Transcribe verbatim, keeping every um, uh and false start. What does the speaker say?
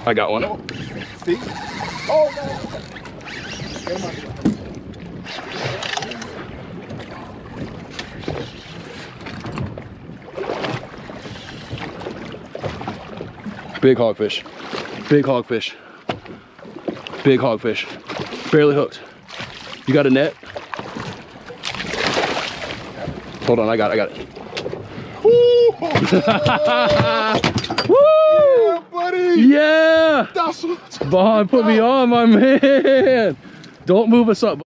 I got one. Oh, see? Oh, no. Big hogfish. Big hogfish. Big hogfish. Barely hooked. You got a net? Hold on, I got it, I got it. Woo! Yeah, buddy! Yeah! That's what Vaughn, put me on, my man! Don't move us up.